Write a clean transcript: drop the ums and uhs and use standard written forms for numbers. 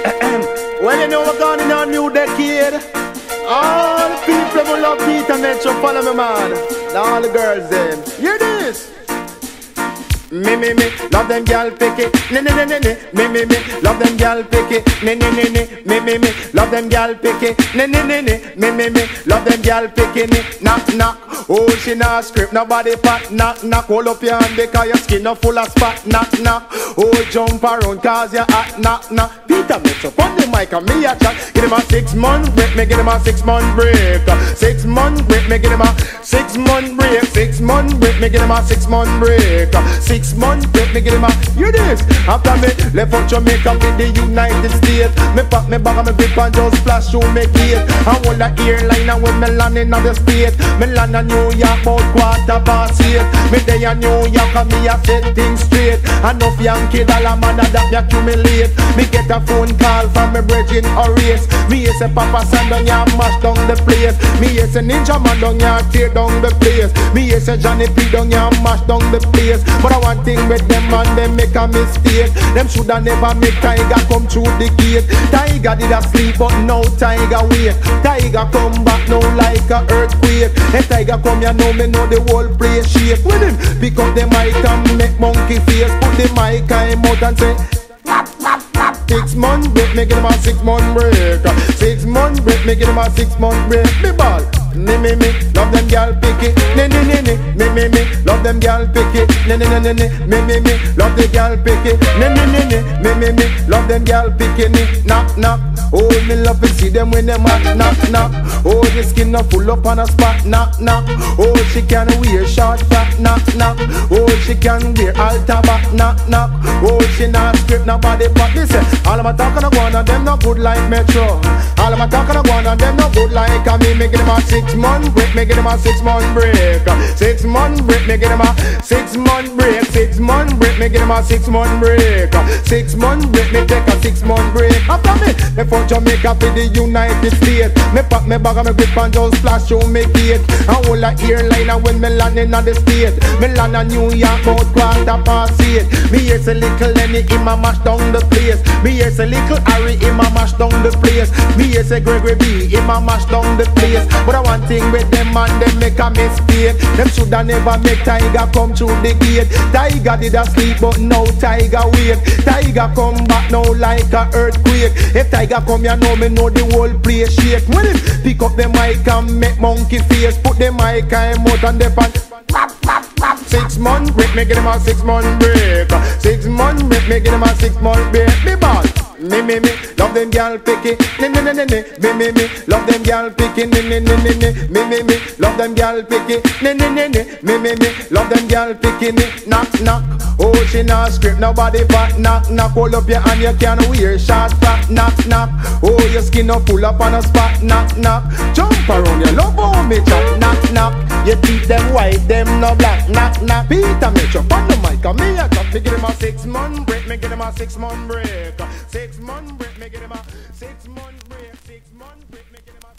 Well, you know we're going in a new decade. All the people who love Peter Metro, follow me, man. All the girls then. Hear this. Me, love them gal pick it, ne, me, love them gal pick it, ne, me, love them gal pick it, ne, me, love them gal picking it, knock, oh she not script, nobody pat, knock, hold up your hand because your skin not full of spot, knock, oh jump around cause you hot, knock, Peter Metro, on the mic and me a chat, get him a 6 month break, me get him a 6 month break, 6 month break, me get him a 6 month break, 6 month break, me get him a 6 month break, 6 months break, me get him a, hear this. After me left out Jamaica with the United States, me pack me bag and me grip and just flash through me gate. I hold the airline and when me land in the state, me land in New York about 8:15. Me day in New York and me a set things straight. Enough Yankee dollar man that me accumulate. Me get a phone call from me brethren Horace. Me say Papa San down ya mash down the place. Me say Ninja Man down ya tear down the place. Me say Johnny P down ya mash down the place. But I want thing with them and them make a mistake. Them shoulda never make Tiger come through the gate. Tiger did a sleep but now Tiger wake. Tiger come back now like a earthquake. If Tiger come you know me know the whole place shake. With him pick up the mic and make monkey face. Put the mic in him out and say 6 months break, me get him a 6 month break. 6 months break, me get him a 6 month break. Me ball, me, love them gal pick it. Me, love them gal pick it. Me, love the gal pick it. Me, love them gal picking it. Knock, oh me love to see them when them hot. Knock, oh the skin not full up on a spot. Knock, oh she can wear short fat. Knock, oh she can wear alta back. Knock, oh she not strip nobody but me say. All of my talking go on and them not good like Metro. All of my talking go on and them not good like me. Me get them a 6 month break, me get them a 6 month break. 6 month break, me get them a 6 month break. 6 month break, me get them a 6 month break. 6 month break, me take a 6 month break. After me from Jamaica to the United States. Me pack me bag and me grip and just flash through me gate. I hold a airline and when me land in the state, me land in New York about 8:15. Me hear say little Lenny in my mash down the place. Me hear say little Harry in my mash down the place. Me hear say Gregory B in my mash down the place. But I want thing with them and them make a mistake. Them shoulda never make Tiger come through the gate. Tiger did a sleep but now Tiger wake. Tiger come back now like a earthquake. If Tiger come you know me know the whole place shake. When him pick up the mic and make monkey face. Put the mic in him out and the pan. 6 months break, me get him a 6 month break. 6 months break, me get him a 6 month break. Me ball, me, love them gal pick it. Me, love them gal pick it. Me, love them gal pick it. Me, love them gal picking it. Knock, oh she not script nobody but knock, hold up your hand you can wear short fat. Knock, oh your skin not full up on a spot. Knock, jump around you love how me chat. Knock, your teeth them white them no black. Knock, Peter Metro on the mic and me a chop. Me get him a 6 month break, me get him a 6 month break. 6 month break, me get him a 6 month break. 6 month break, me get him a